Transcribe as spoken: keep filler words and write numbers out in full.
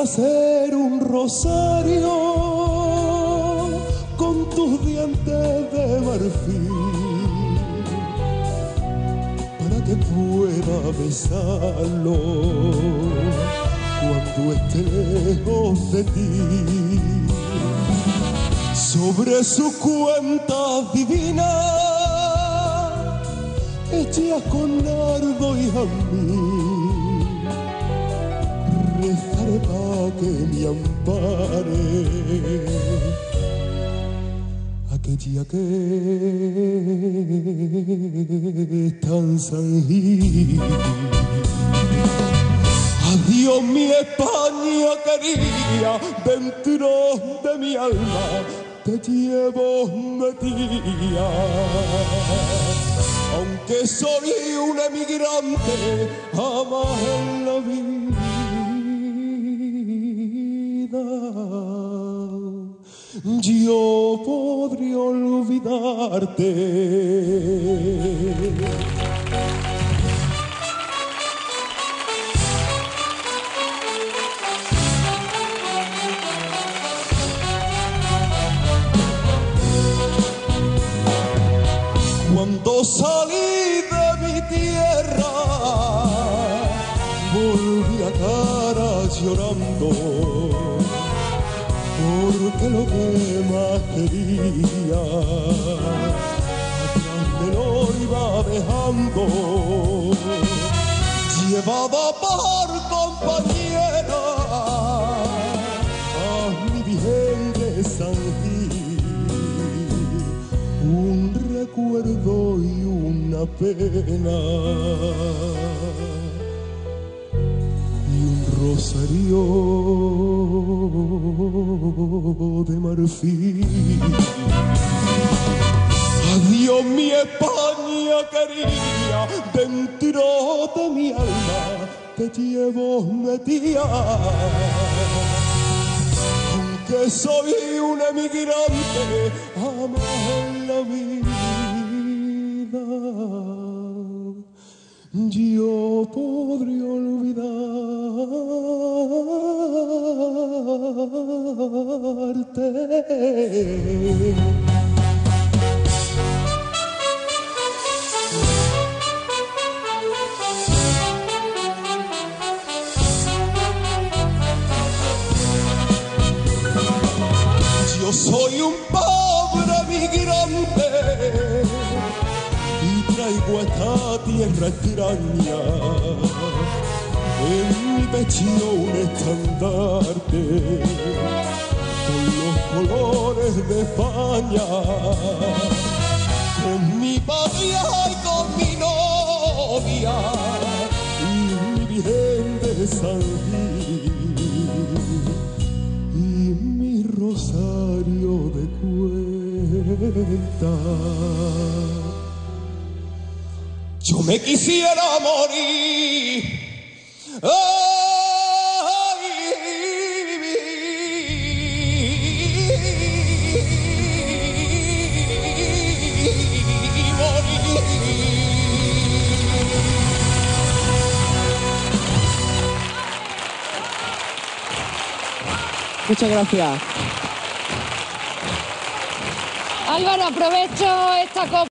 hacer un rosario con tus dientes de marfil para que pueda besarlo cuando esté lejos de ti. Sobre su cuenta divina hechas con nardo y jazmín, rezaré pa' que me ampare aquella que es tan San Gil. Adiós mi España querida, dentro de mi alma te llevo metida. Aunque soy un emigrante, jamás en la vida yo podré olvidarte. Cuando salí de mi tierra, volví a cara llorando, porque lo que más quería, atrás me lo iba dejando. Llevaba por compañera a mi Virgen de San Gil, un recuerdo y una pena y un rosario de marfil. Adiós mi España querida, dentro de mi alma te llevo metida. Que soy un emigrante, jamás en la vida yo podré olvidarte. Yo soy un pobre migrante y traigo a esta tierra extraña en mi pecho un estandarte con los colores de España, con mi patria y con mi novia y mi Virgen de San Gil. Rosario de cuenta. Yo me quisiera morir, ay, morir. Muchas gracias. Álvaro, aprovecho esta copa.